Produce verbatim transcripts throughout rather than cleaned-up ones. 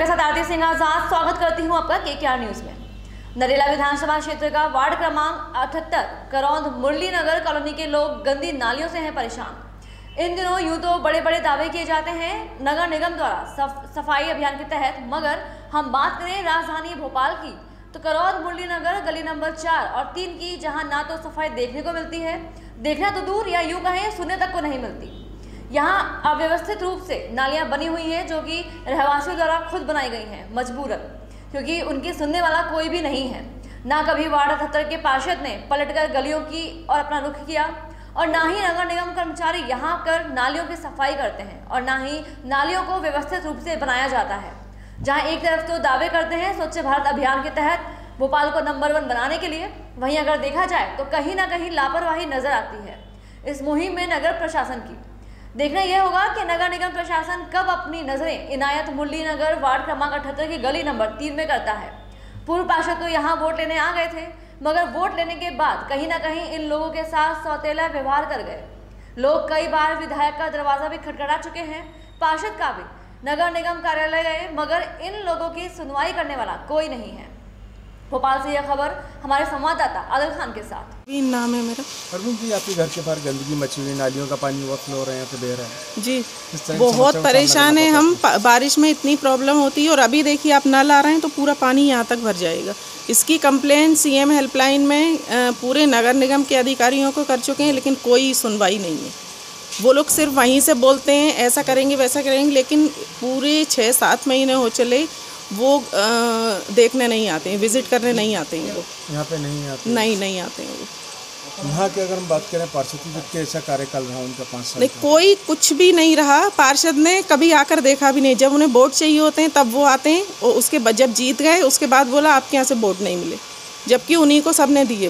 आपके साथ आरती सिंह आजाद स्वागत करती हूं आपका केकेआर न्यूज में। नरेला विधानसभा क्षेत्र का वार्ड क्रमांक अठहत्तर करौंद मुरली नगर कॉलोनी के लोग गंदी नालियों से हैं परेशान। इन दिनों यूं तो बड़े बड़े दावे किए जाते हैं नगर निगम द्वारा सफ, सफाई अभियान के तहत, मगर हम बात करें राजधानी भोपाल की तो करौंद मुरली नगर गली नंबर चार और तीन की, जहां ना तो सफाई देखने को मिलती है, देखना तो दूर या यूं कहें सुनने तक को नहीं मिलती। यहाँ अव्यवस्थित रूप से नालियां बनी हुई हैं जो कि रहवासियों द्वारा खुद बनाई गई हैं मजबूरन, क्योंकि उनकी सुनने वाला कोई भी नहीं है। ना कभी वार्ड अठहत्तर के पार्षद ने पलटकर गलियों की और अपना रुख किया और ना ही नगर निगम कर्मचारी यहाँ कर नालियों की सफाई करते हैं और ना ही नालियों को व्यवस्थित रूप से बनाया जाता है। जहाँ एक तरफ तो दावे करते हैं स्वच्छ भारत अभियान के तहत भोपाल को नंबर वन बनाने के लिए, वहीं अगर देखा जाए तो कहीं ना कहीं लापरवाही नजर आती है इस मुहिम में नगर प्रशासन की। देखना यह होगा कि नगर निगम प्रशासन कब अपनी नजरें इनायत मुरली नगर वार्ड क्रमांक अठहत्तर की गली नंबर तीन में करता है। पूर्व पार्षद तो यहाँ वोट लेने आ गए थे, मगर वोट लेने के बाद कहीं ना कहीं इन लोगों के साथ सौतेला व्यवहार कर गए। लोग कई बार विधायक का दरवाजा भी खटखटा चुके हैं, पार्षद का भी, नगर निगम कार्यालय गए, मगर इन लोगों की सुनवाई करने वाला कोई नहीं है। भोपाल से यह खबर हमारे संवाददाता आदिल खान के साथ। नाम है मेरा। अरविंद जी, आपके घर के बाहर गंदगी मची हुई, नालियों का पानी ओवरफ्लो हो रहा है, यहाँ पे बह रहा है जी, बहुत परेशान है हम। बारिश में इतनी प्रॉब्लम होती है और अभी देखिए आप नल आ रहे हैं तो पूरा पानी यहाँ तक भर जाएगा। इसकी कंप्लेन सीएम हेल्पलाइन में पूरे नगर निगम के अधिकारियों को कर चुके हैं, लेकिन कोई सुनवाई नहीं है। वो लोग सिर्फ वहीं से बोलते हैं ऐसा करेंगे वैसा करेंगे, लेकिन पूरे छः सात महीने हो चले वो आ, देखने नहीं आते हैं, विजिट करने नहीं आते हैं। वो यहाँ पे नहीं आते नहीं नहीं आते हैं वो। यहाँ के अगर हम बात करें पार्षद की, कैसा कार्यकाल रहा उनका पाँच साल? नहीं, कोई कुछ भी नहीं रहा। पार्षद ने कभी आकर देखा भी नहीं। जब उन्हें वोट चाहिए होते हैं तब वो आते हैं और उसके बाद जब जीत गए उसके बाद बोला आपके यहाँ से वोट नहीं मिले, जबकि उन्हीं को सबने दिए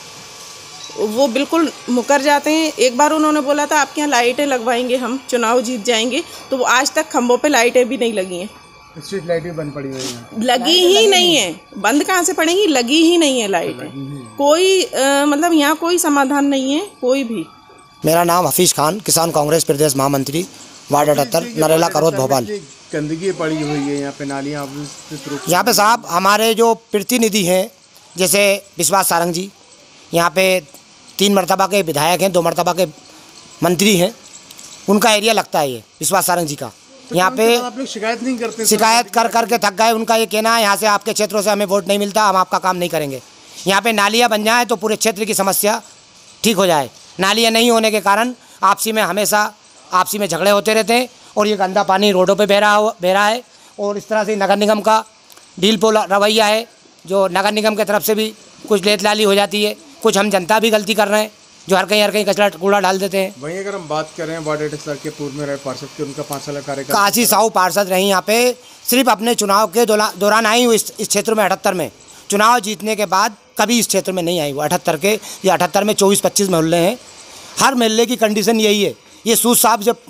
वोट। वो बिल्कुल मुकर जाते हैं। एक बार उन्होंने बोला था आपके यहाँ लाइटें लगवाएंगे, हम चुनाव जीत जाएंगे, तो वो आज तक खंभों पे लाइटें भी नहीं लगी हैं। स्ट्रीट लाइटें बंद पड़ी हुई हैं, लगी ही नहीं है। बंद कहाँ से पड़ेंगी, लगी ही नहीं है लाइटें। कोई आ, मतलब यहाँ कोई समाधान नहीं है कोई भी। मेरा नाम हफीज खान, किसान कांग्रेस प्रदेश महामंत्री, वार्ड अठहत्तर, नरेला करौंद भोपाल। गंदगी पड़ी हुई है यहाँ पे, नालियाँ यहाँ पे साहब हमारे जो प्रतिनिधि हैं जैसे विश्वास सारंग जी, यहाँ पे तीन मरतबा के विधायक हैं, दो मरतबा के मंत्री हैं, उनका एरिया लगता है ये विश्वास सारंग जी का। यहाँ पे आप लोग शिकायत नहीं करते? शिकायत कर कर के थक गए। उनका ये कहना है यहाँ से आपके क्षेत्रों से हमें वोट नहीं मिलता, हम आपका काम नहीं करेंगे। यहाँ पे नालियाँ बन जाएँ तो पूरे क्षेत्र की समस्या ठीक हो जाए। नालियाँ नहीं होने के कारण आपसी में हमेशा आपसी में झगड़े होते रहते हैं और ये गंदा पानी रोडों पे बह रहा बह रहा है। और इस तरह से नगर निगम का ढील पोल रवैया है, जो नगर निगम की तरफ से भी कुछ लेत लाली हो जाती है, कुछ हम जनता भी गलती कर रहे हैं जो हर कहीं हर कहीं कचरा कूड़ा डाल देते हैं। वहीं अगर हम बात करें वार्ड अठहत्तर के पूर्व में रहे पार्षद के, उनका पाँच साल कार्यकाल, काशी साहू पार्षद रही यहाँ पे, सिर्फ अपने चुनाव के दौरान आई हुई इस क्षेत्र में अठहत्तर में। चुनाव जीतने के बाद कभी इस क्षेत्र में नहीं आई वो। अठहत्तर के या अठहत्तर में चौबीस पच्चीस मोहल्ले हैं, हर मोहल्ले की कंडीशन यही है। ये सूद साहब जब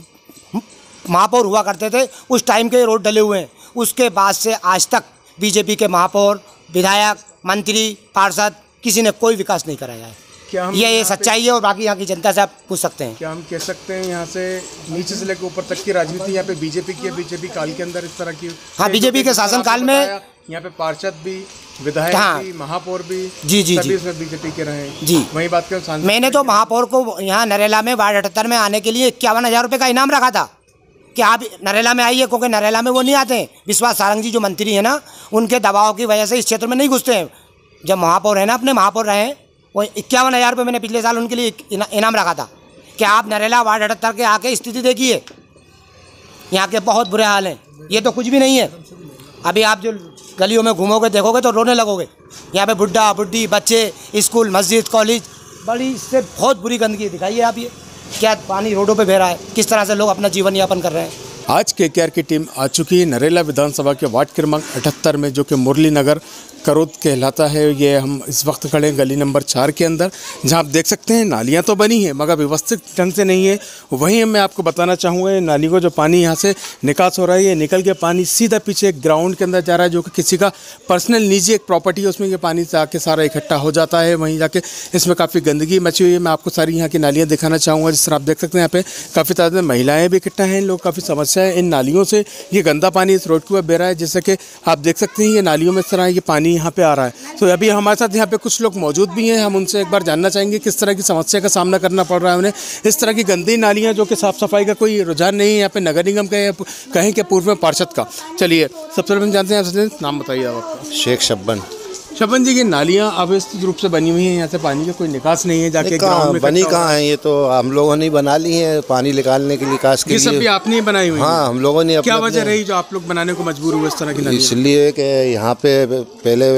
महापौर हुआ करते थे उस टाइम के रोड डले हुए हैं, उसके बाद से आज तक बीजेपी के महापौर, विधायक, मंत्री, पार्षद किसी ने कोई विकास नहीं कराया है। क्या हम ये ये सच्चाई है और बाकी यहाँ की जनता से आप पूछ सकते हैं। क्या हम कह सकते हैं यहाँ से नीचे से लेकर ऊपर तक की राजनीति यहाँ पे बीजेपी की है? बीजेपी काल के अंदर इस तरह की, हाँ, बीजेपी के शासन काल में यहाँ पे पार्षद भी, विधायक हाँ, भी, महापौर भी, जी जी सभी इसमें बीजेपी के रहे जी। वही बात करें, मैंने तो महापौर को यहाँ नरेला में वार्ड अठहत्तर में आने के लिए इक्यावन हजार रुपये का इनाम रखा था कि आप नरेला में आइए, क्योंकि नरेला में वो नहीं आते हैं। विश्वास सारंग जी जो मंत्री है ना, उनके दबाव की वजह से इस क्षेत्र में नहीं घुसते हैं। जब महापौर है ना, अपने महापौर रहे हैं, वो इक्यावन हज़ार रुपये मैंने पिछले साल उनके लिए इनाम रखा था कि आप नरेला वार्ड अठहत्तर के आके स्थिति देखिए, यहाँ के बहुत बुरे हाल हैं। ये तो कुछ भी नहीं है। अभी आप जो गलियों में घूमोगे देखोगे तो रोने लगोगे। यहाँ पे बुढ़ा बुढ़ी, बच्चे, स्कूल, मस्जिद, कॉलेज, बड़ी इससे बहुत बुरी गंदगी दिखाइए आप। ये क्या पानी रोडों पे बह रहा है, किस तरह से लोग अपना जीवन यापन कर रहे हैं। आज केकेआर की टीम आ चुकी है नरेला विधानसभा के वार्ड क्रमांक अठहत्तर में, जो कि मुरली नगर करौंद कहलाता है। ये हम इस वक्त खड़े हैं गली नंबर चार के अंदर, जहां आप देख सकते हैं नालियां तो बनी हैं मगर व्यवस्थित ढंग से नहीं है। वहीं मैं आपको बताना चाहूँगा, नाली को जो पानी यहाँ से निकास हो रहा है, ये निकल के पानी सीधा पीछे ग्राउंड के अंदर जा रहा है, जो कि किसी का पर्सनल निजी एक प्रॉपर्टी है, उसमें ये पानी जाके सारा इकट्ठा हो जाता है। वहीं जाके इसमें काफ़ी गंदगी मची हुई है। मैं आपको सारी यहाँ की नालियाँ दिखाना चाहूँगा। जिस तरह आप देख सकते हैं यहाँ पे काफ़ी तादाद में महिलाएँ भी इकट्ठा हैं, लोग काफ़ी समस्या समस्या है। इन नालियों से ये गंदा पानी इस रोड के ऊपर बह रहा है, जैसे कि आप देख सकते हैं ये नालियों में इस तरह ये पानी यहाँ पे आ रहा है। तो अभी हमारे साथ यहाँ पे कुछ लोग मौजूद भी हैं, हम उनसे एक बार जानना चाहेंगे किस तरह की समस्या का सामना करना पड़ रहा है उन्हें। इस तरह की गंदी नालियाँ जो कि साफ़ सफाई का कोई रुझान नहीं है यहाँ पे नगर निगम का या कहीं के पूर्व में पार्षद का। चलिए सबसे पहले हम जानते हैं आपसे, नाम बताइए आप आपका। शेख शब्बन। शबन जी, ये नालियाँ अव्यवस्थित रूप से बनी हुई हैं, यहाँ से पानी का कोई निकास नहीं है, जाके ग्राउंड में बनी कहाँ है? ये तो हम लोगों ने बना ली है पानी निकालने के लिए, निकास के लिए। ये सब भी आपने ही बनाई हुई है? हाँ, हम लोगों ने। क्या वजह रही जो आप लोग बनाने को मजबूर हुए इस तरह की नालियाँ? इसलिए कि यहाँ पे पहले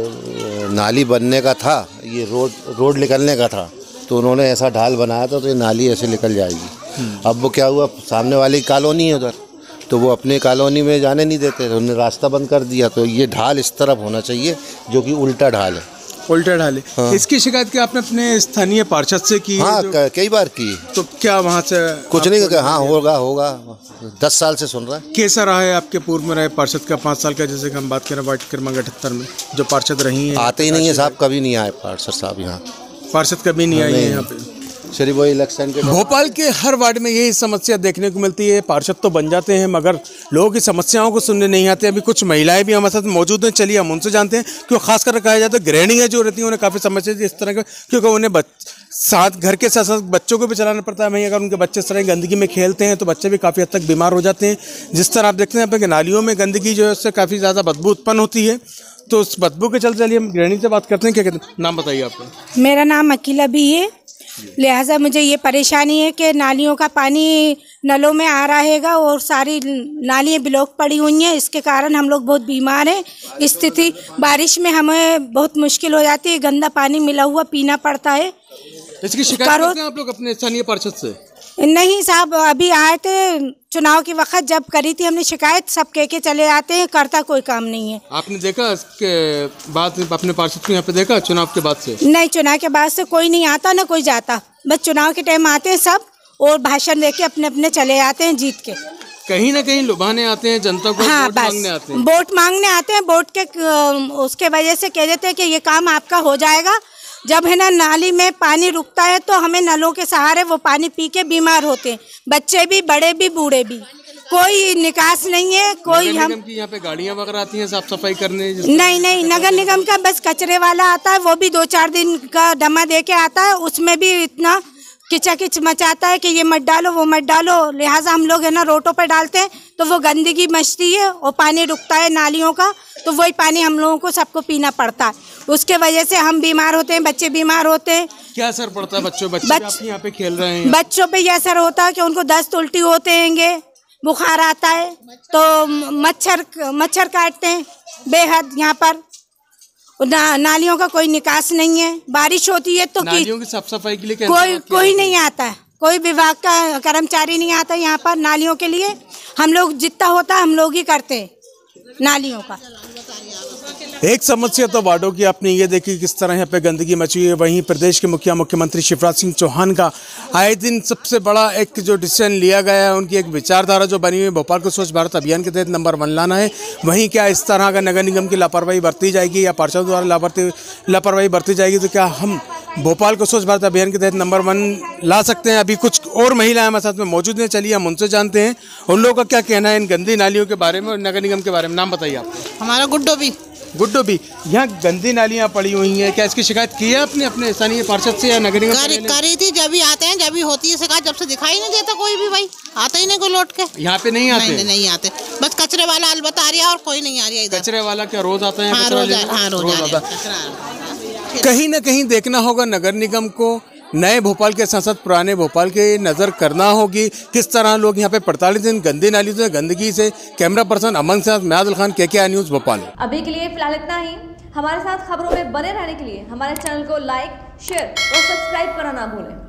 नाली बनने का था, ये रोड रोड निकलने का था, तो उन्होंने ऐसा ढाल बनाया था तो ये नाली ऐसे निकल जाएगी। अब वो क्या हुआ, सामने वाली कॉलोनी है उधर, तो वो अपने कॉलोनी में जाने नहीं देते, तो उन्होंने रास्ता बंद कर दिया। तो ये ढाल इस तरफ होना चाहिए जो कि उल्टा ढाल है। उल्टा ढाल है। हाँ। इसकी शिकायत क्या आपने अपने स्थानीय पार्षद से की? हाँ, कई बार की। तो क्या वहाँ से कुछ नहीं कहा? हाँ, होगा होगा दस साल से सुन रहा है। कैसा रहा है आपके पूर्व में रहे पार्षद का पाँच साल का, जैसे कि हम बात करें वार्ड क्रमांक अठहत्तर में जो पार्षद रही है? आते ही नहीं है साहब, कभी नहीं आए पार्षद साहब यहाँ। पार्षद कभी नहीं आई है यहाँ पे? शरीफ वही इलेक्शन के भोपाल के हर वार्ड में यही समस्या देखने को मिलती है, पार्षद तो बन जाते हैं मगर लोगों की समस्याओं को सुनने नहीं आते। अभी कुछ महिलाएं भी हमारे साथ मौजूद हैं, चलिए हम उनसे जानते हैं। क्यों खासकर कहा जाता है गृहिणियां जो रहती हैं उन्हें काफ़ी समस्या इस तरह के, क्योंकि उन्हें साथ घर के साथ साथ बच्चों को भी चलाना पड़ता है। वहीं अगर उनके बच्चे इस तरह गंदगी में खेलते हैं तो बच्चे भी काफ़ी हद तक बीमार हो जाते हैं। जिस तरह आप देखते हैं यहाँ पे नालियों में गंदगी जो है उससे काफ़ी ज़्यादा बदबू उत्पन्न होती है। तो उस बदबू के चलते चलिए हम गृहिणी से बात करते हैं। क्या कहते हैं? नाम बताइए आपका। मेरा नाम अकीला भी है। लिहाजा मुझे ये परेशानी है कि नालियों का पानी नलों में आ रहेगा और सारी नालियाँ ब्लॉक पड़ी हुई हैं। इसके कारण हम लोग बहुत बीमार हैं। स्थिति बारिश में हमें बहुत मुश्किल हो जाती है, गंदा पानी मिला हुआ पीना पड़ता है। इसकी शिकायत करते हैं आप लोग अपने स्थानीय पार्षद से? नहीं साहब, अभी आए थे चुनाव के वक्त, जब करी थी हमने शिकायत, सब कह के चले आते हैं, करता कोई काम नहीं है। आपने देखा इसके बाद अपने पार्षद को यहाँ पे देखा चुनाव के बाद से? नहीं, चुनाव के बाद से कोई नहीं आता, ना कोई जाता। बस चुनाव के टाइम आते हैं सब और भाषण देके अपने अपने चले आते हैं जीत के। कहीं ना कहीं लुभाने आते हैं जनता को। हाँ, वोट मांगने आते हैं। वोट मांगने आते हैं, वोट के उसके वजह से कह देते हैं कि ये काम आपका हो जाएगा। जब है ना नाली में पानी रुकता है तो हमें नलों के सहारे वो पानी पी के बीमार होते हैं, बच्चे भी, बड़े भी, बूढ़े भी। कोई निकास नहीं है। कोई हम की यहाँ पे गाड़ियाँ वगैरह आती हैं साफ सफाई करने? नहीं नहीं, नगर निगम का बस कचरे वाला आता है, वो भी दो चार दिन का डमा दे के आता है। उसमें भी इतना किचाकिच मचाता है कि ये मत डालो वो मत डालो। लिहाजा हम लोग है ना रोडों पर डालते हैं तो वो गंदगी मचती है और पानी रुकता है नालियों का, तो वही पानी हम लोगों को सबको पीना पड़ता है। उसके वजह से हम बीमार होते हैं, बच्चे बीमार होते हैं। क्या असर पड़ता है बच्चों बच्चे बच, आप यहाँ पे खेल रहे हैं? बच्चों पे ये असर होता है कि उनको दस्त उल्टी होते हैंगे, बुखार आता है, तो मच्छर मच्छर काटते हैं बेहद। यहाँ पर ना, नालियों का कोई निकास नहीं है। बारिश होती है तो नालियों की साफ सफाई के लिए कोई कोई नहीं आता है, कोई विभाग का कर्मचारी नहीं आता यहाँ पर नालियों के लिए। हम लोग जितना होता है हम लोग ही करते हैं नालियों का। एक समस्या तो वार्डों की आपने ये देखी किस तरह यहाँ पे गंदगी मची है। वहीं प्रदेश के मुखिया मुख्यमंत्री शिवराज सिंह चौहान का आए दिन सबसे बड़ा एक जो डिसीजन लिया गया है, उनकी एक विचारधारा जो बनी हुई है, भोपाल को स्वच्छ भारत अभियान के तहत नंबर वन लाना है। वहीं क्या इस तरह का नगर निगम की लापरवाही बरती जाएगी या पार्षद द्वारा लापरवाही लापरवाही बरती जाएगी, तो क्या हम भोपाल को स्वच्छ भारत अभियान के तहत नंबर वन ला सकते हैं? अभी कुछ और महिलाएं हमारे साथ में मौजूद हैं, चलिए हम उनसे जानते हैं उन लोगों का क्या कहना है इन गंदी नालियों के बारे में और नगर निगम के बारे में। नाम बताइए आप। हमारा गुड्डो भी गुड्डो भी यहाँ गंदी नालियाँ पड़ी हुई हैं, क्या इसकी शिकायत की है आपने अपने स्थानीय पार्षद से या नगर निगम? करी थी, जब भी आते हैं जब भी होती है शिकायत, जब से दिखाई नहीं देता कोई भी, भाई आता ही नहीं कोई लौट के। यहाँ पे नहीं आते? नहीं, नहीं आते, बस कचरे वाला अलबत्ता आ रहा है और कोई नहीं आ रहा इधर। कचरे वाला क्या रोज आता है? हाँ, रोज, हाँ, रोज आता है। कहीं ना कहीं देखना होगा नगर निगम को, नए भोपाल के साथ साथ पुराने भोपाल के नज़र करना होगी किस तरह लोग यहाँ पे पड़तालीस दिन गंदी नाली से गंदगी से। कैमरा पर्सन अमन साथ मैं आदिल खान, के के आर न्यूज़ भोपाल। अभी के लिए फिलहाल इतना ही। हमारे साथ खबरों में बने रहने के लिए हमारे चैनल को लाइक, शेयर और सब्सक्राइब करना ना भूलें।